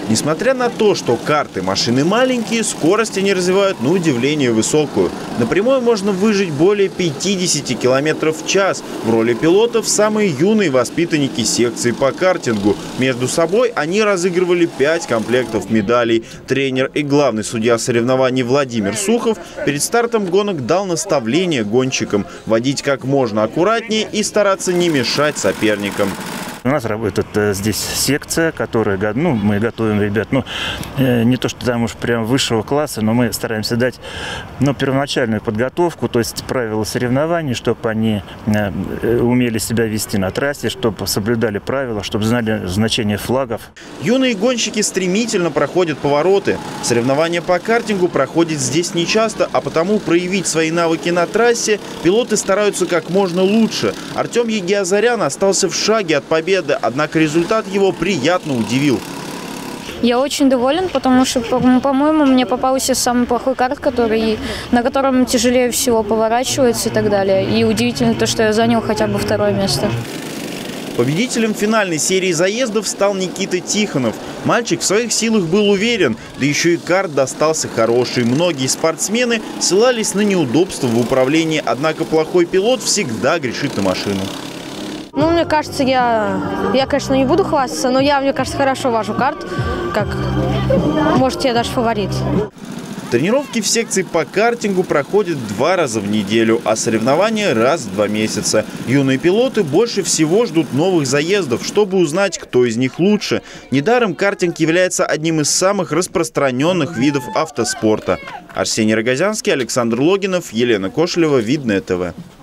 Несмотря на то, что карты машины маленькие, скорость они развивают на удивление высокую. На прямой можно выжить более 50 км в час. В роли пилотов самые юные воспитанники секции по картингу. Между собой они разыгрывали 5 комплектов медалей. Тренер и главный судья соревнований Владимир Сухов перед стартом гонок дал наставление гонщикам водить как можно аккуратнее и стараться не мешать соперникам. У нас работает здесь секция, которая, мы готовим ребят, не то что там уж прям высшего класса, но мы стараемся дать, первоначальную подготовку, то есть правила соревнований, чтобы они умели себя вести на трассе, чтобы соблюдали правила, чтобы знали значение флагов. Юные гонщики стремительно проходят повороты. Соревнования по картингу проходят здесь нечасто, а потому проявить свои навыки на трассе пилоты стараются как можно лучше. Артем Егиазарян остался в шаге от победы. Однако результат его приятно удивил. Я очень доволен, потому что, по-моему, мне попался самый плохой карт, на котором тяжелее всего поворачивается и так далее. И удивительно то, что я занял хотя бы 2-е место. Победителем финальной серии заездов стал Никита Тихонов. Мальчик в своих силах был уверен, да еще и карт достался хороший. Многие спортсмены ссылались на неудобства в управлении, однако плохой пилот всегда грешит на машину. Мне кажется, я, конечно, не буду хвастаться, но мне кажется, хорошо вожу карт. Может, я даже фаворит. Тренировки в секции по картингу проходят 2 раза в неделю, а соревнования раз в 2 месяца. Юные пилоты больше всего ждут новых заездов, чтобы узнать, кто из них лучше. Недаром картинг является одним из самых распространенных видов автоспорта. Арсений Рогозянский, Александр Логинов, Елена Кошелева, Видное ТВ.